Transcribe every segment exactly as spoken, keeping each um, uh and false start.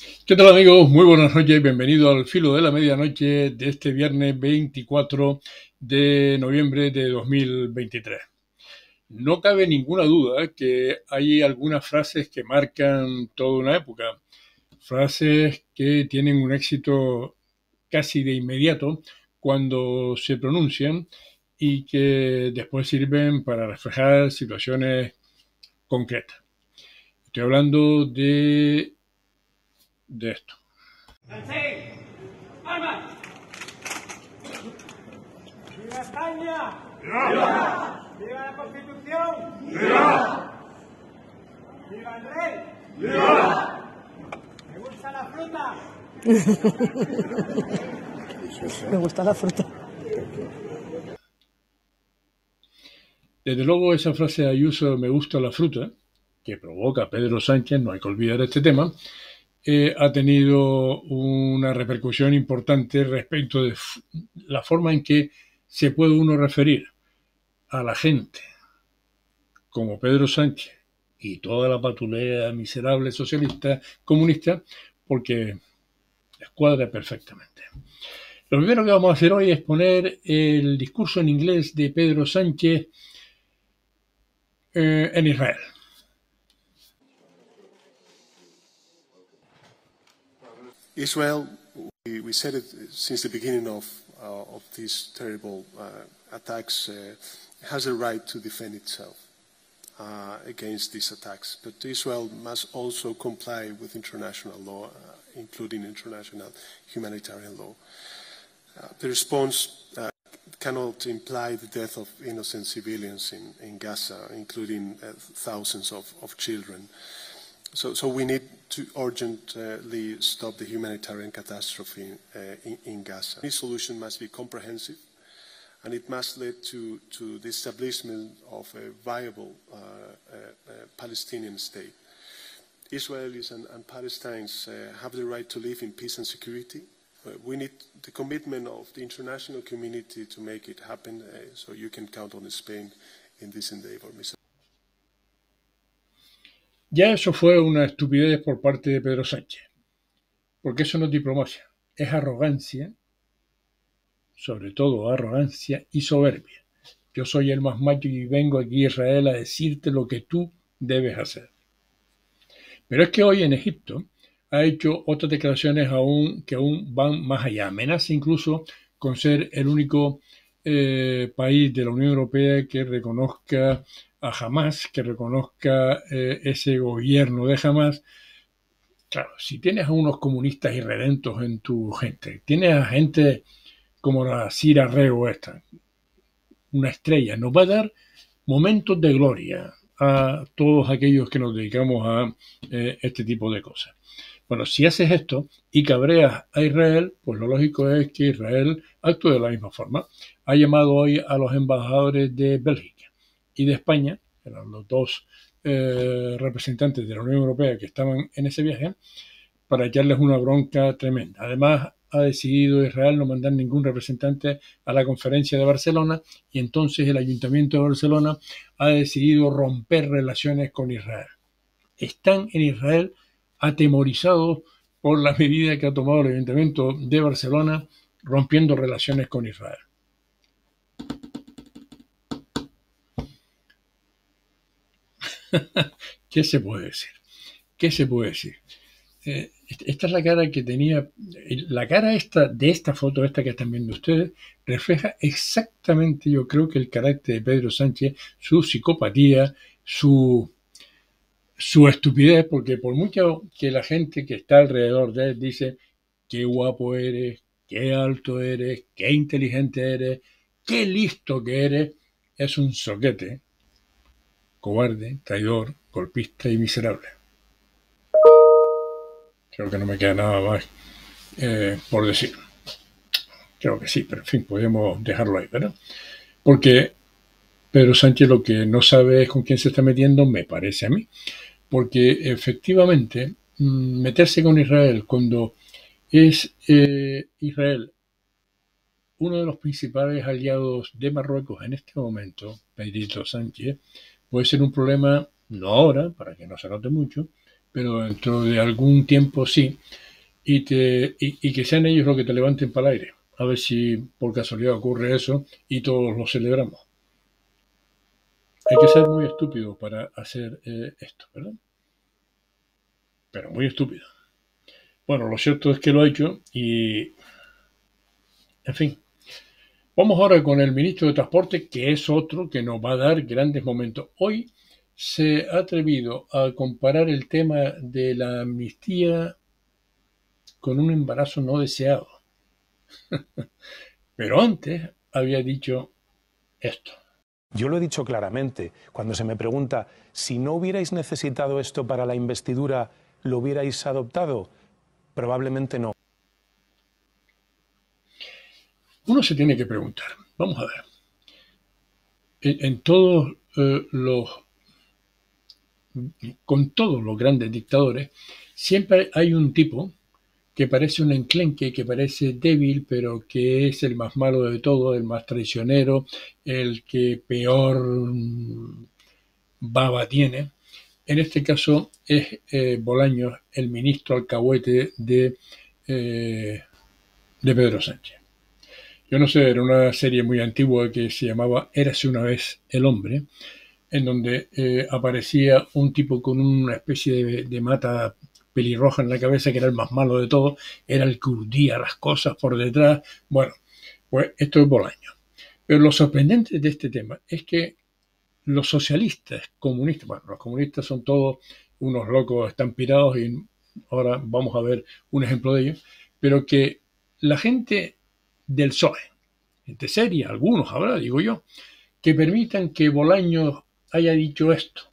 ¿Qué tal, amigos? Muy buenas noches y bienvenido al filo de la medianoche de este viernes veinticuatro de noviembre de dos mil veintitrés. No cabe ninguna duda que hay algunas frases que marcan toda una época, frases que tienen un éxito casi de inmediato cuando se pronuncian y que después sirven para reflejar situaciones concretas. Estoy hablando de, de esto. ¡Armas! ¡Viva España! ¡Viva! ¡Viva la Constitución! ¡Viva! ¡Viva el rey! ¡Viva! ¡Me gusta la fruta! Me gusta la fruta. Desde luego esa frase de Ayuso, me gusta la fruta, que provoca Pedro Sánchez, no hay que olvidar este tema, eh, ha tenido una repercusión importante respecto de la forma en que se puede uno referir a la gente como Pedro Sánchez y toda la patulea miserable socialista comunista, porque les cuadra perfectamente. Lo primero que vamos a hacer hoy es poner el discurso en inglés de Pedro Sánchez eh, en Israel. Israel, we, we said it since the beginning of, uh, of these terrible uh, attacks, uh, has a right to defend itself uh, against these attacks. But Israel must also comply with international law, uh, including international humanitarian law. Uh, the response uh, cannot imply the death of innocent civilians in, in Gaza, including uh, thousands of, of children. So, so we need to urgently stop the humanitarian catastrophe uh, in, in Gaza. This solution must be comprehensive, and it must lead to, to the establishment of a viable uh, uh, uh, Palestinian state. Israelis and, and Palestinians uh, have the right to live in peace and security. Uh, we need the commitment of the international community to make it happen, uh, so you can count on Spain in this endeavor, mister Ya eso fue una estupidez por parte de Pedro Sánchez, porque eso no es diplomacia, es arrogancia, sobre todo arrogancia y soberbia. Yo soy el más macho y vengo aquí a Israel a decirte lo que tú debes hacer. Pero es que hoy en Egipto ha hecho otras declaraciones aún que aún van más allá, amenaza incluso con ser el único eh, país de la Unión Europea que reconozca a Hamas, que reconozca eh, ese gobierno de Hamas. Claro, si tienes a unos comunistas irredentos en tu gente, tienes a gente como la Cira Rego esta, una estrella, nos va a dar momentos de gloria a todos aquellos que nos dedicamos a eh, este tipo de cosas. Bueno, si haces esto y cabreas a Israel, pues lo lógico es que Israel actúe de la misma forma. Ha llamado hoy a los embajadores de Bélgica y de España, eran los dos eh, representantes de la Unión Europea que estaban en ese viaje, para echarles una bronca tremenda. Además, ha decidido Israel no mandar ningún representante a la conferencia de Barcelona y entonces el Ayuntamiento de Barcelona ha decidido romper relaciones con Israel. Están en Israel atemorizados por la medida que ha tomado el Ayuntamiento de Barcelona rompiendo relaciones con Israel. ¿Qué se puede decir? ¿Qué se puede decir? Eh, esta es la cara que tenía, la cara esta de esta foto, esta que están viendo ustedes, refleja exactamente, yo creo, que el carácter de Pedro Sánchez, su psicopatía, su, su estupidez, porque por mucho que la gente que está alrededor de él dice qué guapo eres, qué alto eres, qué inteligente eres, qué listo que eres, es un soquete, cobarde, traidor, golpista y miserable. Creo que no me queda nada más eh, por decir. Creo que sí, pero en fin, podemos dejarlo ahí, ¿verdad? Porque Pedro Sánchez lo que no sabe es con quién se está metiendo, me parece a mí. Porque efectivamente, meterse con Israel cuando es eh, Israel uno de los principales aliados de Marruecos en este momento, Pedrito Sánchez, puede ser un problema, no ahora, para que no se note mucho, pero dentro de algún tiempo sí, y, te, y, y que sean ellos los que te levanten para el aire. A ver si por casualidad ocurre eso y todos lo celebramos. Hay que ser muy estúpido para hacer eh, esto, ¿verdad? Pero muy estúpido. Bueno, lo cierto es que lo ha hecho y... En fin. Vamos ahora con el ministro de Transporte, que es otro que nos va a dar grandes momentos. Hoy se ha atrevido a comparar el tema de la amnistía con un embarazo no deseado. Pero antes había dicho esto. Yo lo he dicho claramente. Cuando se me pregunta si no hubierais necesitado esto para la investidura, ¿lo hubierais adoptado? Probablemente no. Uno se tiene que preguntar, vamos a ver, en, en todos eh, los, con todos los grandes dictadores, siempre hay un tipo que parece un enclenque, que parece débil, pero que es el más malo de todos, el más traicionero, el que peor baba tiene. En este caso es eh, Bolaños, el ministro alcahuete de, eh, de Pedro Sánchez. Yo no sé, era una serie muy antigua que se llamaba Érase una vez el hombre, en donde eh, aparecía un tipo con una especie de, de mata pelirroja en la cabeza, que era el más malo de todos, era el que urdía las cosas por detrás. Bueno, pues esto es Bolaños. Pero lo sorprendente de este tema es que los socialistas, comunistas, bueno, los comunistas son todos unos locos, están pirados y ahora vamos a ver un ejemplo de ellos, pero que la gente del P S O E, gente seria, algunos habrá, digo yo, que permitan que Bolaños haya dicho esto.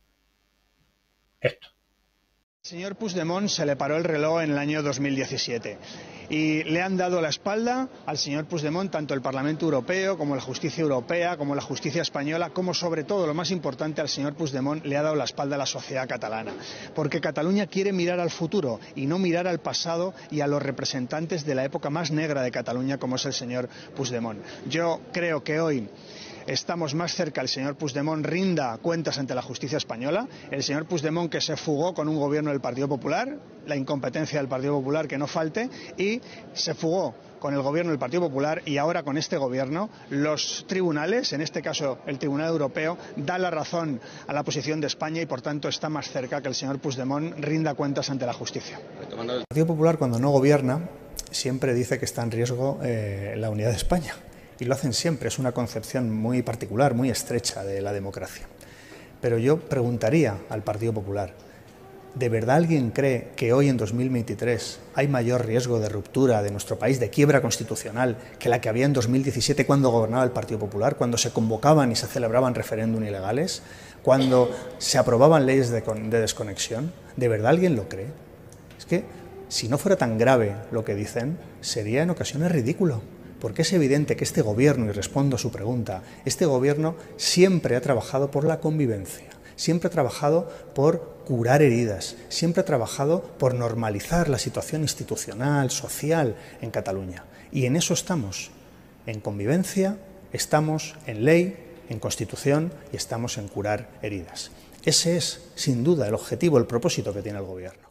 Esto. Al señor Puigdemont se le paró el reloj en el año dos mil diecisiete y le han dado la espalda al señor Puigdemont tanto el Parlamento Europeo como la justicia europea, como la justicia española, como sobre todo, lo más importante, al señor Puigdemont le ha dado la espalda a la sociedad catalana. Porque Cataluña quiere mirar al futuro y no mirar al pasado y a los representantes de la época más negra de Cataluña, como es el señor Puigdemont. Yo creo que hoy estamos más cerca, el señor Puigdemont rinda cuentas ante la justicia española, el señor Puigdemont que se fugó con un gobierno del Partido Popular, la incompetencia del Partido Popular que no falte, y se fugó con el gobierno del Partido Popular y ahora con este gobierno los tribunales, en este caso el Tribunal Europeo, da la razón a la posición de España y por tanto está más cerca que el señor Puigdemont rinda cuentas ante la justicia. El Partido Popular cuando no gobierna siempre dice que está en riesgo eh, la unidad de España. Y lo hacen siempre, es una concepción muy particular, muy estrecha de la democracia. Pero yo preguntaría al Partido Popular, ¿de verdad alguien cree que hoy en dos mil veintitrés hay mayor riesgo de ruptura de nuestro país, de quiebra constitucional, que la que había en dos mil diecisiete cuando gobernaba el Partido Popular, cuando se convocaban y se celebraban referéndum ilegales, cuando se aprobaban leyes de, de desconexión? ¿De verdad alguien lo cree? Es que si no fuera tan grave lo que dicen, sería en ocasiones ridículo. Porque es evidente que este gobierno, y respondo a su pregunta, este gobierno siempre ha trabajado por la convivencia, siempre ha trabajado por curar heridas, siempre ha trabajado por normalizar la situación institucional, social en Cataluña. Y en eso estamos, en convivencia, estamos en ley, en Constitución y estamos en curar heridas. Ese es, sin duda, el objetivo, el propósito que tiene el gobierno.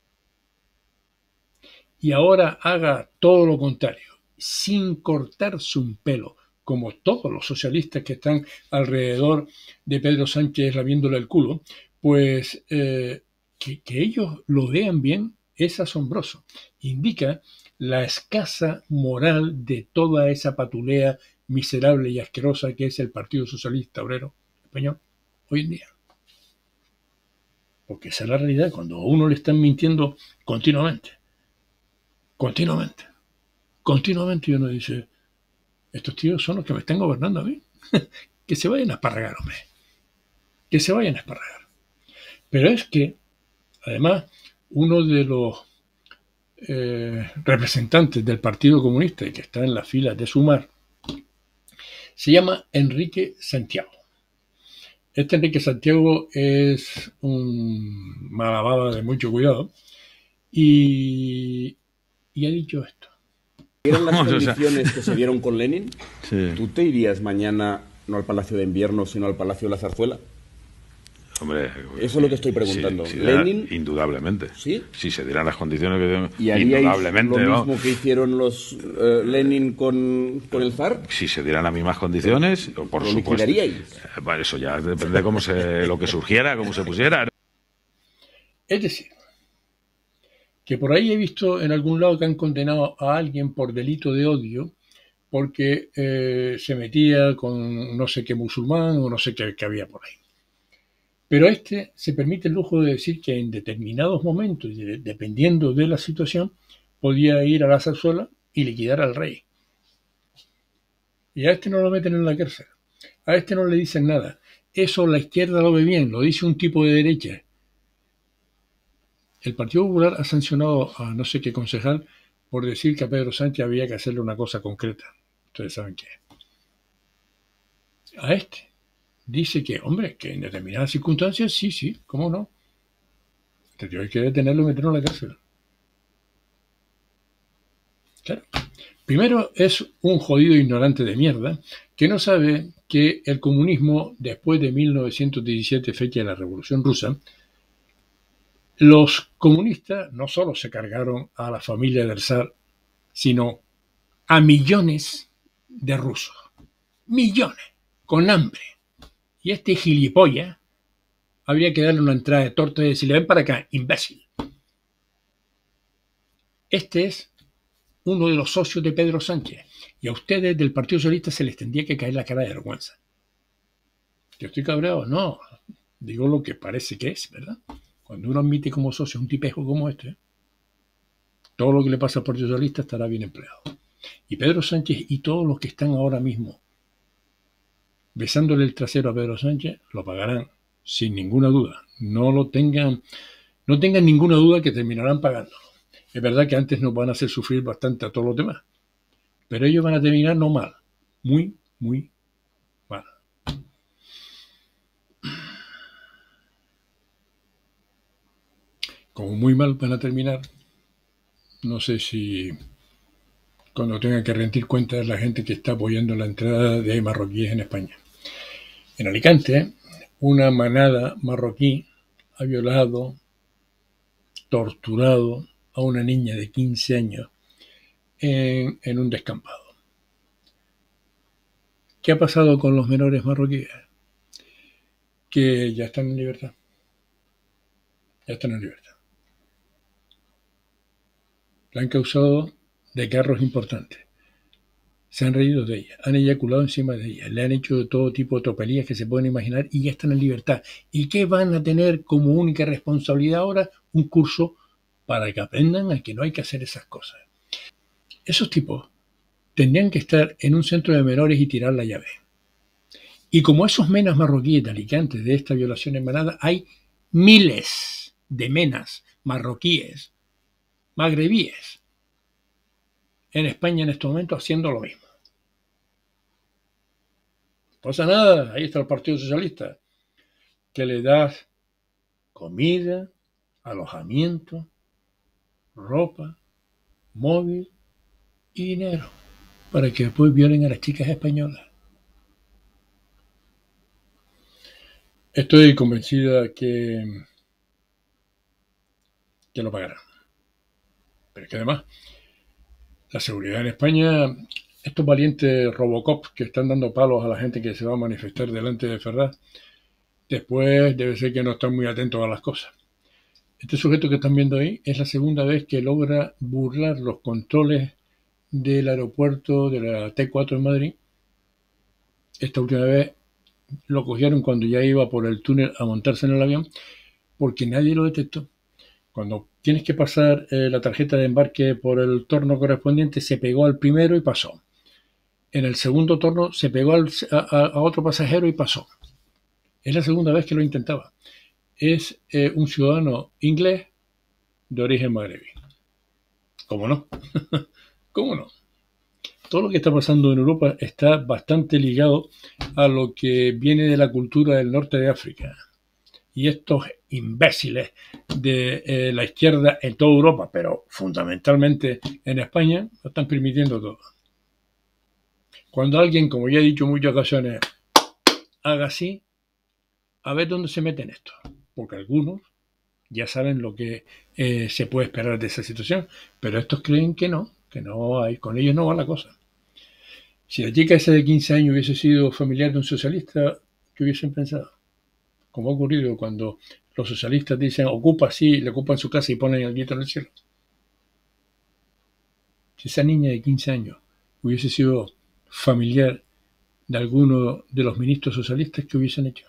Y ahora haga todo lo contrario, sin cortarse un pelo, como todos los socialistas que están alrededor de Pedro Sánchez lamiéndole el culo, pues eh, que, que ellos lo vean bien es asombroso. Indica la escasa moral de toda esa patulea miserable y asquerosa que es el Partido Socialista Obrero Español hoy en día. Porque esa es la realidad, cuando a uno le están mintiendo continuamente, continuamente. Continuamente uno dice, estos tíos son los que me están gobernando a mí. Que se vayan a esparragar, hombre. Que se vayan a esparragar. Pero es que, además, uno de los eh, representantes del Partido Comunista y que está en las filas de Sumar, se llama Enrique Santiago. Este Enrique Santiago es un malababa de mucho cuidado y, y ha dicho esto. ¿Eran las condiciones que se dieron con Lenin? Sí. ¿Tú te irías mañana no al Palacio de Invierno, sino al Palacio de la Zarzuela? Hombre, eso es lo que estoy preguntando. Si, si Lenin, era, indudablemente. ¿Sí? Si se dieran las condiciones que ¿Y haríais indudablemente, lo mismo ¿no? que hicieron los uh, Lenin con, con el zar? Si se dieran las mismas condiciones, por ¿Lo supuesto. liquidaríais? Eh, bueno, eso ya depende de cómo se, lo que surgiera, cómo se pusiera, ¿no? Es decir, que por ahí he visto en algún lado que han condenado a alguien por delito de odio porque eh, se metía con no sé qué musulmán o no sé qué que había por ahí. Pero este se permite el lujo de decir que en determinados momentos, y de, dependiendo de la situación, podía ir a la zarzuela y liquidar al rey. Y a este no lo meten en la cárcel. A este no le dicen nada. Eso la izquierda lo ve bien, lo dice un tipo de derecha. El Partido Popular ha sancionado a no sé qué concejal por decir que a Pedro Sánchez había que hacerle una cosa concreta. Ustedes saben qué. A este dice que, hombre, que en determinadas circunstancias, sí, sí, ¿cómo no? Entonces hay que detenerlo y meterlo en la cárcel. Claro. Primero es un jodido ignorante de mierda que no sabe que el comunismo, después de mil novecientos diecisiete, fecha de la Revolución Rusa, los comunistas no solo se cargaron a la familia del zar, sino a millones de rusos. Millones, con hambre. Y este gilipollas habría que darle una entrada de torta y decirle, ven para acá, imbécil. Este es uno de los socios de Pedro Sánchez. Y a ustedes del Partido Socialista se les tendría que caer la cara de vergüenza. ¿Yo estoy cabreado? No. Digo lo que parece que es, ¿verdad? Cuando uno admite como socio a un tipejo como este, todo lo que le pasa al Partido Socialista estará bien empleado. Y Pedro Sánchez y todos los que están ahora mismo besándole el trasero a Pedro Sánchez, lo pagarán sin ninguna duda. No lo tengan, no tengan ninguna duda que terminarán pagándolo. Es verdad que antes nos van a hacer sufrir bastante a todos los demás, pero ellos van a terminar no mal, muy, muy mal. Como muy mal van a terminar, no sé si cuando tengan que rendir cuentas la gente que está apoyando la entrada de marroquíes en España. En Alicante, una manada marroquí ha violado, torturado a una niña de quince años en, en un descampado. ¿Qué ha pasado con los menores marroquíes? Que ya están en libertad. Ya están en libertad. Le han causado desgarros importantes. Se han reído de ella, han eyaculado encima de ella, le han hecho de todo tipo de tropelías que se pueden imaginar y ya están en libertad. ¿Y qué van a tener como única responsabilidad ahora? Un curso para que aprendan a que no hay que hacer esas cosas. Esos tipos tendrían que estar en un centro de menores y tirar la llave. Y como esos menas marroquíes de Alicante de esta violación en manada, hay miles de menas marroquíes, magrebíes, en España en este momento haciendo lo mismo. No pasa nada, ahí está el Partido Socialista, que le da comida, alojamiento, ropa, móvil y dinero para que después violen a las chicas españolas. Estoy convencida que, que lo pagarán. Pero es que además, la seguridad en España, estos valientes Robocop que están dando palos a la gente que se va a manifestar delante de Ferraz, después debe ser que no están muy atentos a las cosas. Este sujeto que están viendo ahí es la segunda vez que logra burlar los controles del aeropuerto de la T cuatro en Madrid. Esta última vez lo cogieron cuando ya iba por el túnel a montarse en el avión, porque nadie lo detectó. Cuando tienes que pasar eh, la tarjeta de embarque por el torno correspondiente, se pegó al primero y pasó. En el segundo torno se pegó al, a, a otro pasajero y pasó. Es la segunda vez que lo intentaba. Es eh, un ciudadano inglés de origen magrebí. ¿Cómo no? ¿Cómo no? Todo lo que está pasando en Europa está bastante ligado a lo que viene de la cultura del norte de África. Y estos imbéciles de eh, la izquierda en toda Europa, pero fundamentalmente en España, lo están permitiendo todo. Cuando alguien, como ya he dicho en muchas ocasiones, haga así, a ver dónde se meten estos, porque algunos ya saben lo que eh, se puede esperar de esa situación, pero estos creen que no, que no hay, con ellos no va la cosa. Si la chica esa de quince años hubiese sido familiar de un socialista, ¿qué hubiesen pensado? Como ha ocurrido cuando los socialistas dicen ocupa, sí, le ocupan su casa y ponen el grito en el cielo. Si esa niña de quince años hubiese sido familiar de alguno de los ministros socialistas, ¿qué hubiesen hecho?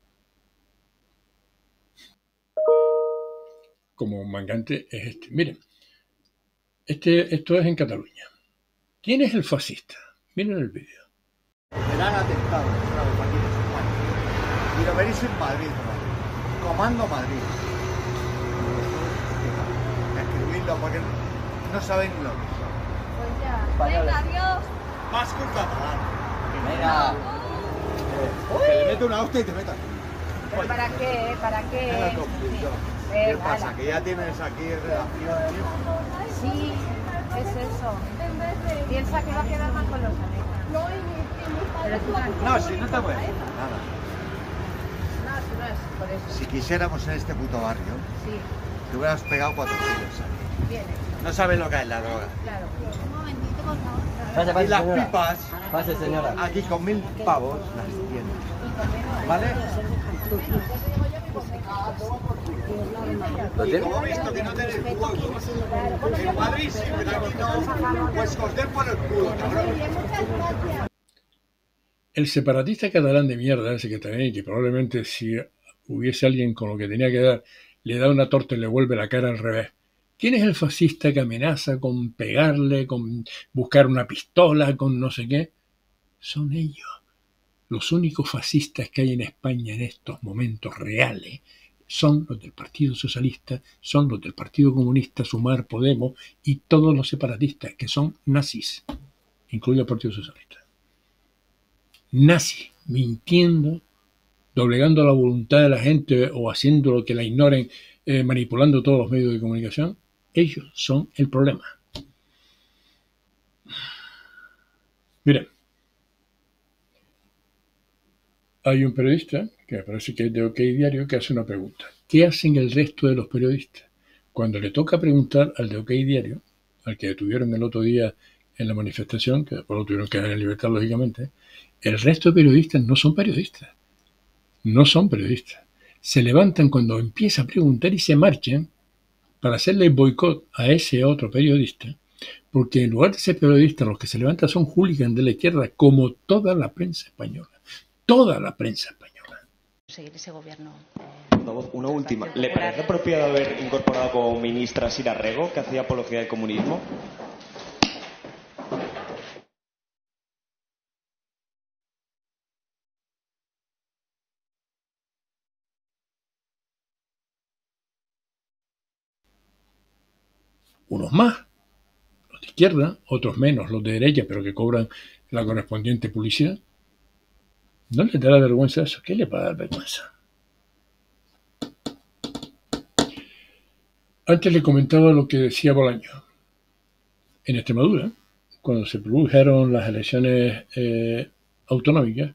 Como mangante es este. Miren, este, esto es en Cataluña. ¿Quién es el fascista? Miren el vídeo. Serán atentados contra los partidos españoles. Y lo veréis en Madrid, ¿no? Comando Madrid. Escribidlo porque no saben lo que son. Pues ya. Venga, adiós. Más que un catalán. Venga. Que le meto una hostia y te metas. ¿Pero para qué? ¿Para qué? ¿Qué pasa? ¿Que ya tienes aquí relación? Sí, es eso. Piensa que va a quedar mal con los amigos. No, si no te voy a decir nada. No, si no es por eso. Si quisiéramos en este puto barrio, sí, te hubieras pegado cuatro kilos aquí. Bien hecho. No sabes lo que es la droga. Claro. Un momentito, por favor. Pase, pase, y las señora. pipas, Pase, señora. aquí con mil pavos las tienes. ¿Vale? ¿Lo tiene? Como he visto que no tenéis huevos. En Madrid sí, pero aquí no. Pues que os den por el culo, cabrón. El separatista catalán de mierda ese que tenéis, que probablemente si hubiese alguien con lo que tenía que dar, le da una torta y le vuelve la cara al revés. ¿Quién es el fascista que amenaza con pegarle, con buscar una pistola, con no sé qué? Son ellos. Los únicos fascistas que hay en España en estos momentos reales son los del Partido Socialista, son los del Partido Comunista, Sumar, Podemos y todos los separatistas que son nazis, incluido el Partido Socialista. Nazis, mintiendo, doblegando la voluntad de la gente o haciendo lo que la ignoren, eh, manipulando todos los medios de comunicación. Ellos son el problema. Miren, hay un periodista, que me parece que es de OK Diario, que hace una pregunta. ¿Qué hacen el resto de los periodistas? Cuando le toca preguntar al de OK Diario, al que detuvieron el otro día en la manifestación, que después lo tuvieron que dejar en libertad, lógicamente, el resto de periodistas no son periodistas. No son periodistas. Se levantan cuando empieza a preguntar y se marchan para hacerle boicot a ese otro periodista, porque en lugar de ser periodistas, los que se levantan son hooligans de la izquierda, como toda la prensa española. Toda la prensa española. Seguir ese gobierno. Una última. ¿Le parece apropiado haber incorporado como ministra a Sira Rego, que hacía apología del comunismo? Unos más, los de izquierda, otros menos, los de derecha, pero que cobran la correspondiente publicidad. ¿No le dará vergüenza eso? ¿Qué le va a dar vergüenza? Antes le comentaba lo que decía Bolaño. En Extremadura, cuando se produjeron las elecciones eh, autonómicas,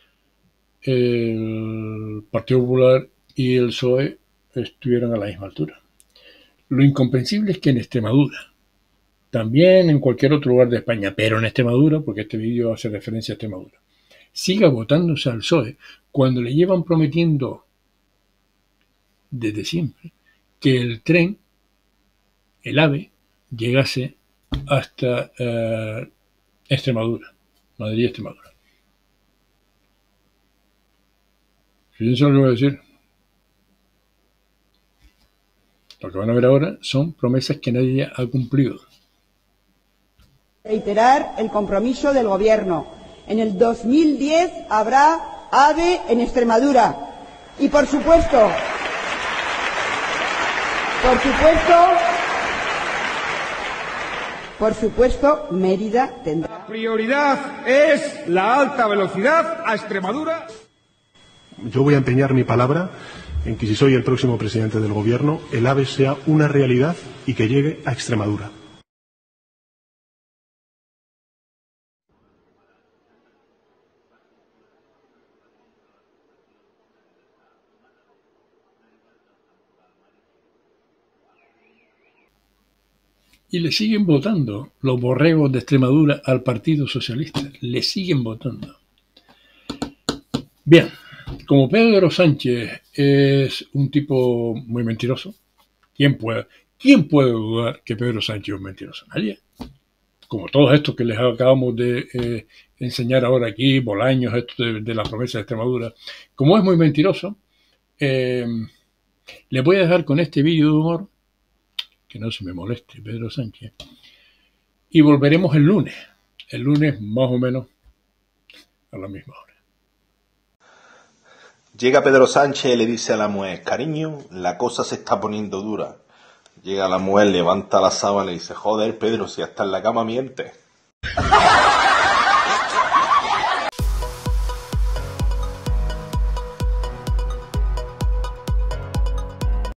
el Partido Popular y el P S O E estuvieron a la misma altura. Lo incomprensible es que en Extremadura, también en cualquier otro lugar de España, pero en Extremadura, porque este vídeo hace referencia a Extremadura, siga votándose al P S O E cuando le llevan prometiendo desde siempre que el tren, el AVE, llegase hasta uh, Extremadura, Madrid, Extremadura. Fíjense lo que voy a decir. Lo que van a ver ahora son promesas que nadie ha cumplido. Reiterar el compromiso del Gobierno. En el dos mil diez habrá AVE en Extremadura. Y por supuesto, por supuesto, por supuesto, Mérida tendrá. La prioridad es la alta velocidad a Extremadura. Yo voy a empeñar mi palabra en que si soy el próximo presidente del Gobierno, el AVE sea una realidad y que llegue a Extremadura. Y le siguen votando los borregos de Extremadura al Partido Socialista. Le siguen votando. Bien, como Pedro Sánchez es un tipo muy mentiroso, ¿quién puede, quién puede dudar que Pedro Sánchez es un mentiroso? Nadie. Como todos estos que les acabamos de eh, enseñar ahora aquí, Bolaños, esto de, de la promesa de Extremadura. Como es muy mentiroso, eh, les voy a dejar con este vídeo de humor, que no se me moleste Pedro Sánchez, y volveremos el lunes, el lunes más o menos a la misma hora. Llega Pedro Sánchez y le dice a la mujer, cariño, la cosa se está poniendo dura. Llega la mujer, levanta la sábana y dice, joder, Pedro, si hasta en la cama mientes.